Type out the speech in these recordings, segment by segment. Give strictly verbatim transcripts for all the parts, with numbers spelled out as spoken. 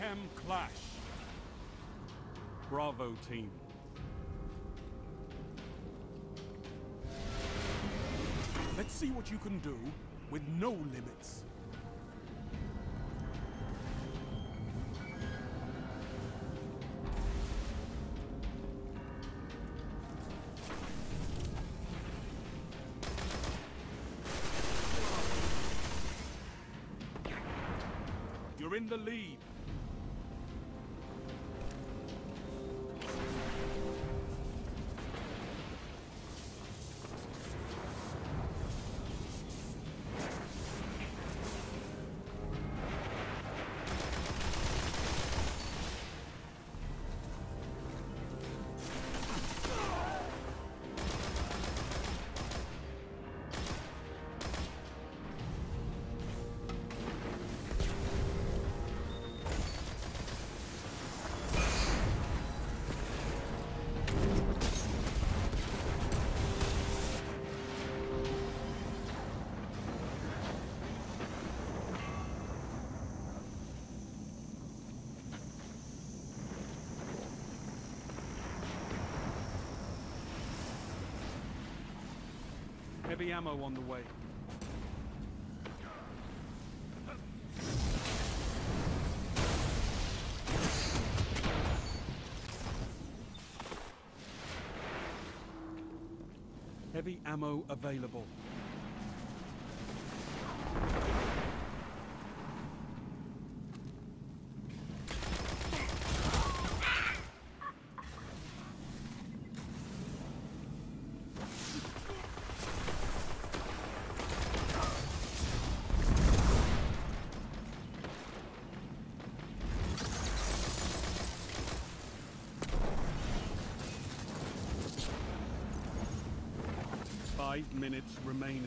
them clash. Bravo, team. Let's see what you can do with no limits. You're in the lead. Heavy ammo on the way. Heavy ammo available. Five minutes remaining.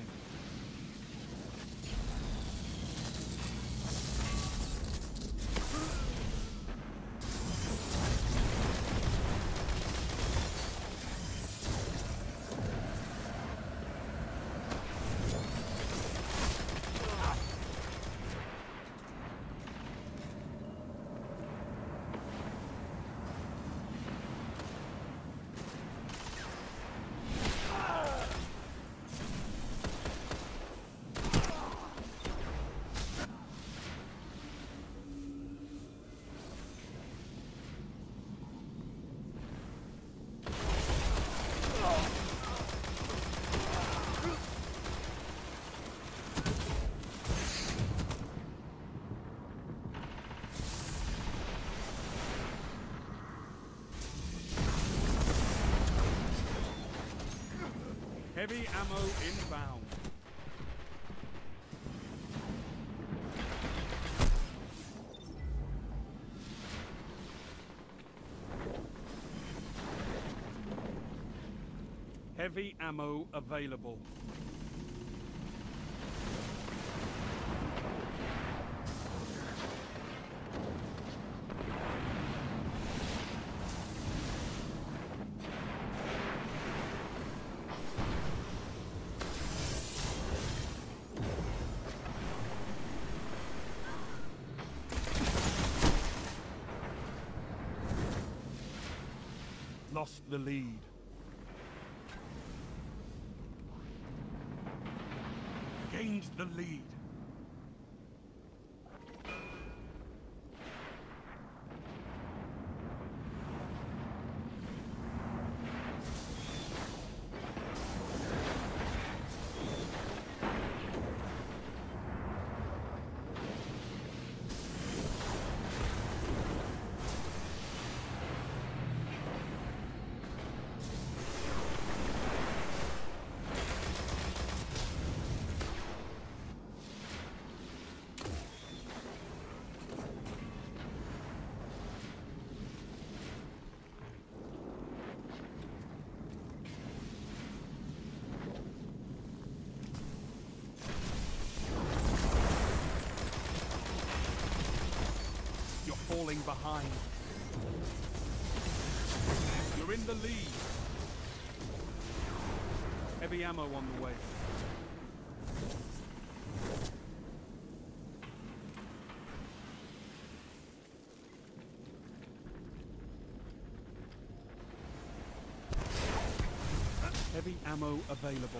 Heavy ammo inbound. Heavy ammo available. Lost the lead. Gained the lead. Falling behind. You're in the lead. Heavy ammo on the way. Heavy ammo available.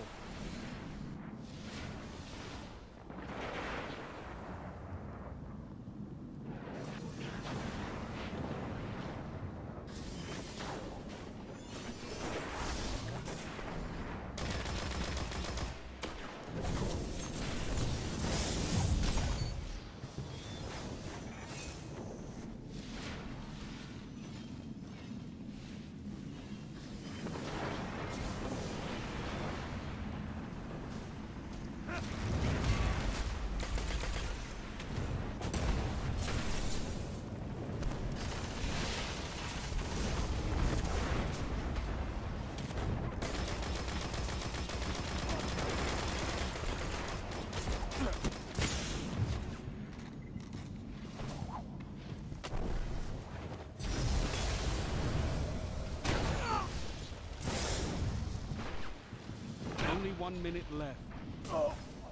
Only one minute left. Oh.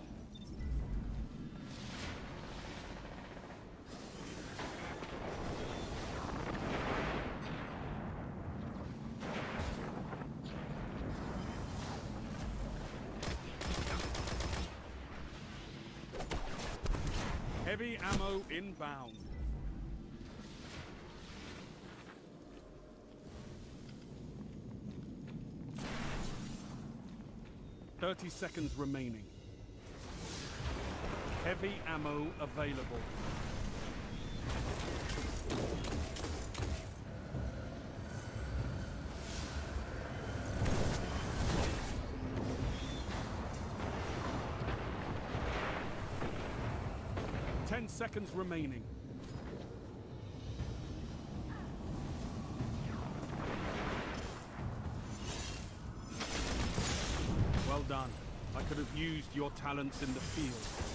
Heavy ammo inbound. Thirty seconds remaining. Heavy ammo available. Ten seconds remaining. Well done. I could have used your talents in the field.